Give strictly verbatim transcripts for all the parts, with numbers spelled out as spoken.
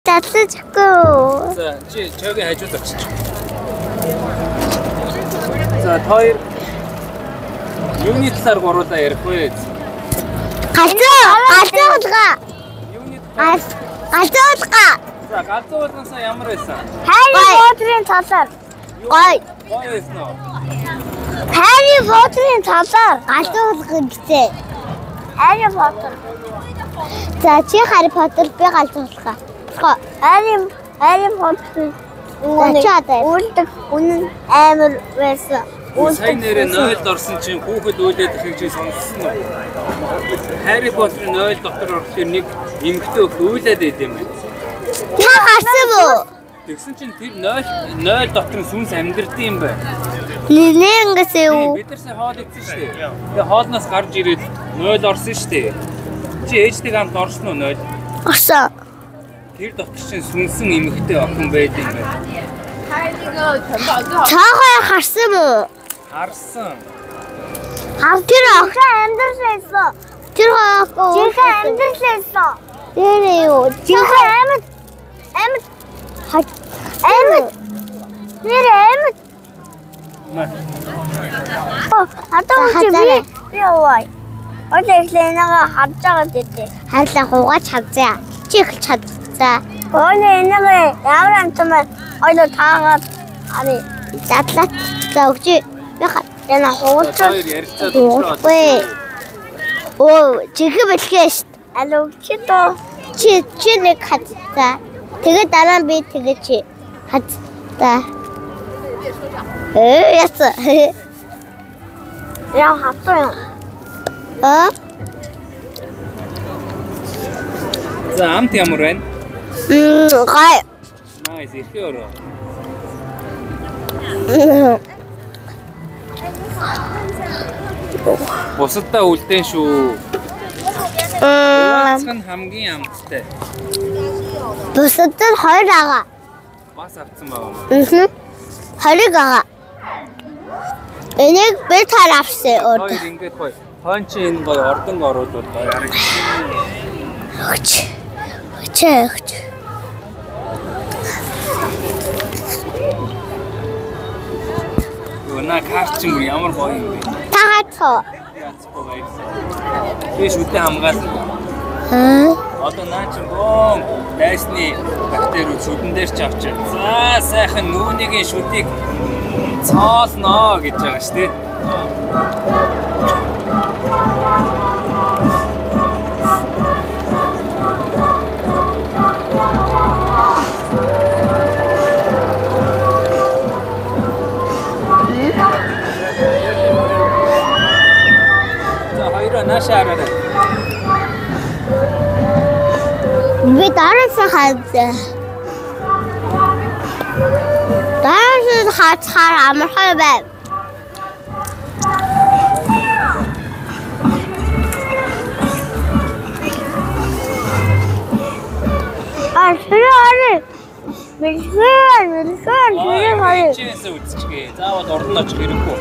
татлажгүй. За чи чогийн хажууд очиж. За хоёр юуны талаар гуруулаа ярих вэ? Галзуу, галзуулга. Юуны галзуулга. За галзуулгасаа ямар байсан? Harry Potter-ын талаар. Гой. Гой байсан уу? Harry Potter-ын талаар галзуулга гэдэг. Harry Potter. За чи Harry Potter би галзуулга. Harry Harry Potter үлдэх үнэн амар байсан. Сайн нэрээ нойлд орсон чинь хүүхэд үйлээд ихийг чи сонссон уу? Harry Potter-ын нойл дотор орохоор нэг эмэгтэй хөх үйлээд байд юм байна. Та харсан уу? Тэгсэн чинь тэр нойл нойл дотор сүнс амьдрдсан юм байна. Нилээ ингэсэн үү? Бид нар сая хоол идсэн шүү дээ. Тэгээ хоолноос гарч ирээд нойл орсон шүү дээ. Чи ээжтэй хамт орсон уу нойл? Орсон. Тэр дотор чинь сүнсэн эмэгтэй охин байд юм байна. Та хоёр харсан уу? Харсан. Хав тэр охин амьдрсан. Тэр охин чихэн амьдрсан. Тэр юу? Чихэн амьд амьд амьд тэр амьд. Оо, атаа чи би би яваа. Отой лэнага харж байгаа дээ. Хайлаа хуугаач хавзаа. Чи их чадцаа. Өөний энэгээ ямар амтмаа ойлоо таагаад ари задлаа за өгч яха яна хууч ой оо чихэ бэлхээ шít аль өгч тоо чи чи нэг хатцаа тэгээ дараа би тэгээ чи хатцаа э яца яа хатцаа а За амт ямар байна? Мм гай. Найс ихээр. Бусадаа үлдэн шүү. Мм хамгийн амттай. Бусадаа хоёр байгаа. Бас авцсан байгаа. Мм. Хоёрыг байгаа. Энийг би таар авсан. Хоёр ингэж гоё. Хон чи энэ гоё ордон оруулаад гоё. Өгч. Өгч. Юуна картчин ямар гоё юм бэ? Та хацгаа. Яцгаа баярлалаа. Би шүтээ хамгаалсан. Аа. Одоо наа чи бом дайсны бактериуд шүдэн дээр ч авчир. За сайхан нүүнийгийн шүдийг цоолноо гэж байгаа шүү дээ. Нашаараа. Би дараасаа хаадаг. Дараасаа хаацхаар амархай байв. Аа, ширээ. Мэлхээ, мэлхээ, ширээ. Чээс үзчихээ. Заавал ордон очих хэрэггүй.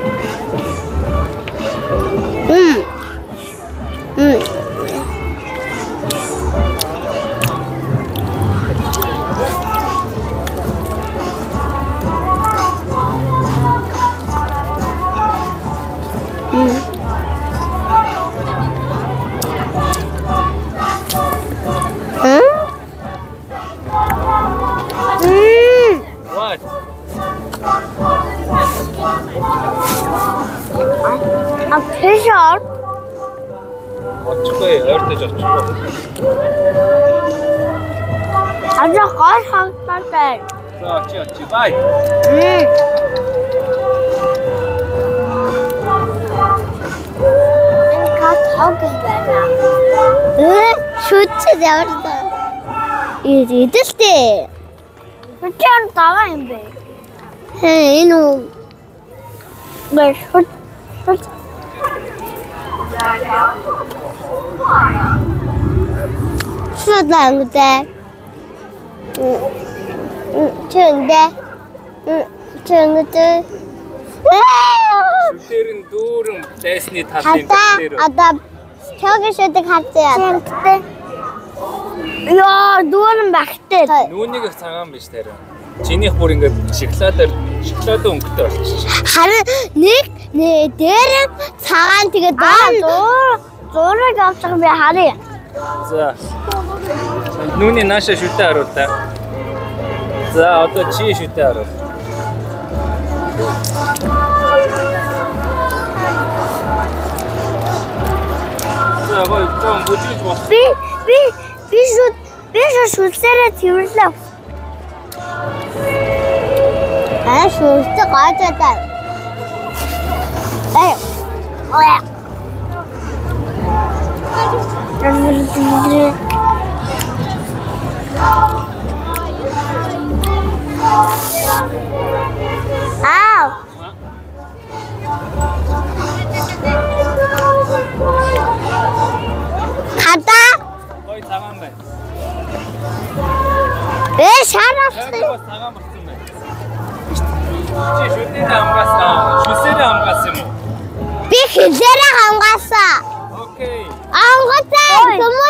Мм. Мм. What? A picture? Очихгүй, ойртож очихгүй. 아주 거창한데. За очи очи бай. 음. 이거 저기잖아. 응? 좋지 나왔다. 이제 됐대. 그렇게 나가는데. 해 이놈. 네, 좋 좋. 수다 안 그래. 응, 응, 좋은데, 응, 좋은데. Шүтэрэн дүүрэн дайсны талын 가자, дээр. 아, 나 저기 쉴때 갔어야 돼. Яа, дүүр нь багтай. Нүүнийг их цагаан биш тэр. Чинийх бүр ингээд шоколадаар шоколад өнгөтэй болчихсон. Харин нэг нэ дээр цагаан тэгээд доор зураг авчих би харъя. За. Нүүний нааша шүтээ харуул та. За одоо чи шүтээ харуул. За гой том бүжиж бос. Би би би шүт би шүтсээрээ тэрвэрлээ. Аа шүтээ гайдаа. Эй. Ой. Ау. Хата. Гой цагаан бай. Э шарафсан. Цагаан болсон бай. Чи шүтээ хамгаасан. Шүсээрээ хамгаасан юм уу? Би хизээрээ хамгаасан. Окей. Анготой.